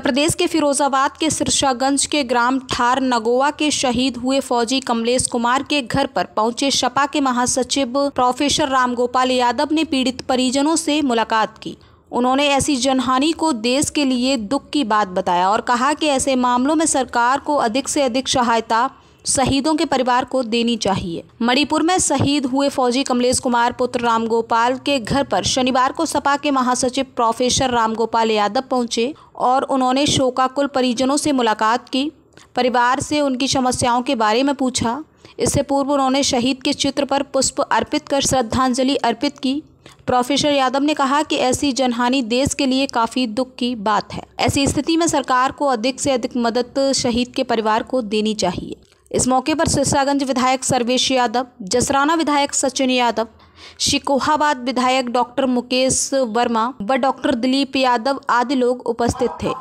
प्रदेश के फिरोजाबाद के सिरसागंज के ग्राम ठार नगोवा के शहीद हुए फौजी कमलेश कुमार के घर पर पहुंचे सपा के महासचिव प्रोफेसर रामगोपाल यादव ने पीड़ित परिजनों से मुलाकात की। उन्होंने ऐसी जनहानि को देश के लिए दुख की बात बताया और कहा कि ऐसे मामलों में सरकार को अधिक से अधिक सहायता शहीदों के परिवार को देनी चाहिए। मणिपुर में शहीद हुए फौजी कमलेश कुमार पुत्र रामगोपाल के घर पर शनिवार को सपा के महासचिव प्रोफेसर रामगोपाल यादव पहुंचे और उन्होंने शोकाकुल परिजनों से मुलाकात की, परिवार से उनकी समस्याओं के बारे में पूछा। इससे पूर्व उन्होंने शहीद के चित्र पर पुष्प अर्पित कर श्रद्धांजलि अर्पित की। प्रोफेसर यादव ने कहा कि ऐसी जनहानि देश के लिए काफ़ी दुख की बात है। ऐसी स्थिति में सरकार को अधिक से अधिक मदद शहीद के परिवार को देनी चाहिए। इस मौके पर सिरसागंज विधायक सर्वेश यादव, जसराना विधायक सचिन यादव, शिकोहाबाद विधायक डॉक्टर मुकेश वर्मा व डॉक्टर दिलीप यादव आदि लोग उपस्थित थे।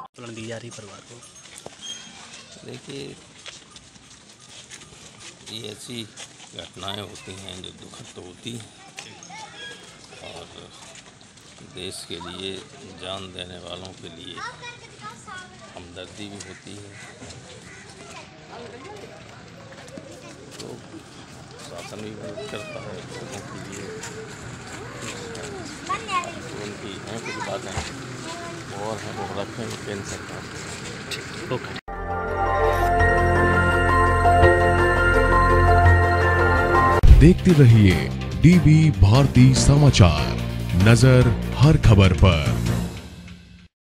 देखिए, ये ऐसी घटनाएं होती हैं जो दुखद तो होती हैं और देश के लिए जान देने वालों के लिए हमदर्दी भी होती है। तो शासन भी मदद करता है लोगों के लिए, तो उनकी हैं कुछ बातें और हैं वो रखें केंद्र सरकार। ओके। देखते रहिए डीबी भारती समाचार, नजर हर खबर पर।